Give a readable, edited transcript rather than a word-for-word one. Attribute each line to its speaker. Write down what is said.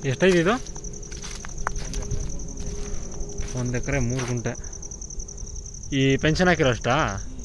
Speaker 1: ಎಷ್ಟೈತೆ ಇದು? 1 ಎಕರೆ 3 ಗುಂಟೆ. ಈ ಪೆನ್ಷನ್ ಹಾಕಿರೋ ಅಷ್ಟಾ?